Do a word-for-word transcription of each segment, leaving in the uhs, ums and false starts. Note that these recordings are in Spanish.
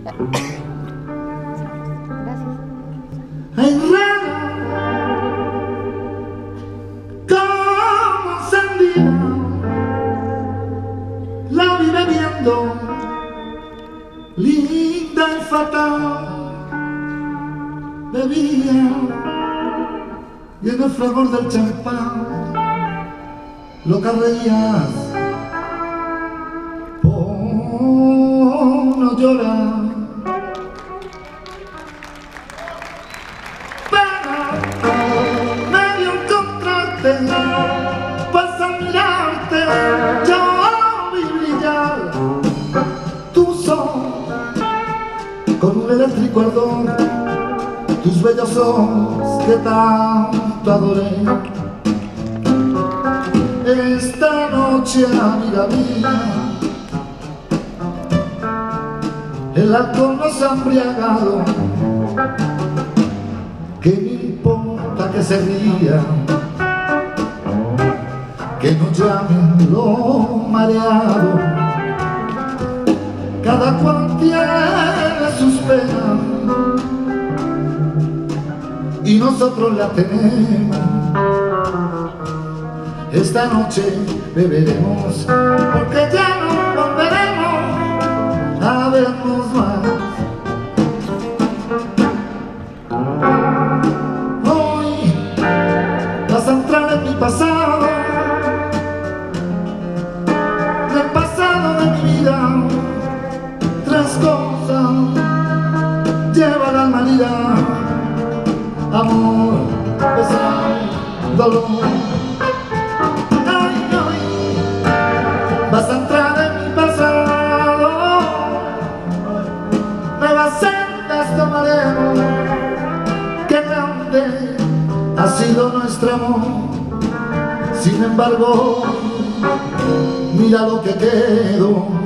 Ay, raro, como sandía, la vi bebiendo, linda y fatal, bebía, y en el fragor del champán, loca reías, oh, no lloras. Vas a mirarte, yo vi brillar tu sol con un eléctrico ardor, tus bellos ojos que tanto adoré. Esta noche, amiga mía, el alcohol nos ha embriagado. ¿Qué me importa que se ría? Que nos llamen los mareados. Cada cual tiene sus penas y nosotros la tenemos. Esta noche beberemos porque ya no volveremos a vernos más. Hoy vas a entrar en mi pasado, cosas lleva la humanidad, amor, pesar, dolor. Ay, ay, vas a entrar en mi pasado, nuevas sendas tomaremos. Qué grande ha sido nuestro amor, sin embargo, mira lo que quedó.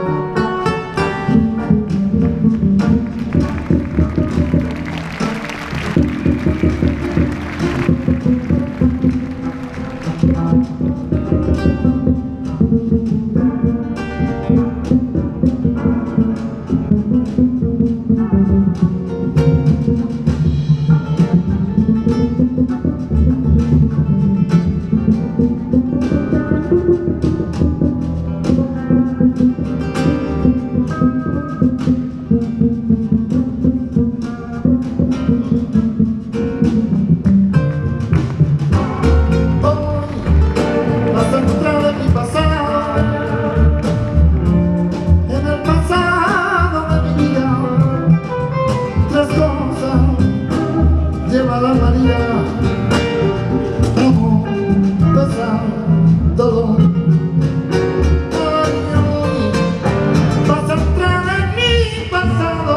Lleva la María, amor, pesar, dolor. Ay, ay, vas a entrar en mi pasado,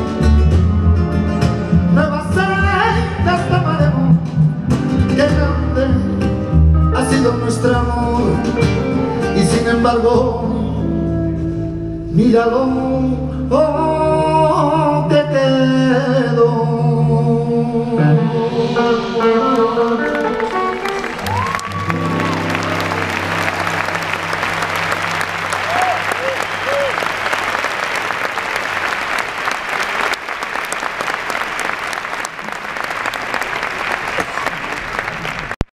nuevas sendas tomaremos. Qué grande ha sido nuestro amor, y sin embargo, míralo, oh, que quedó.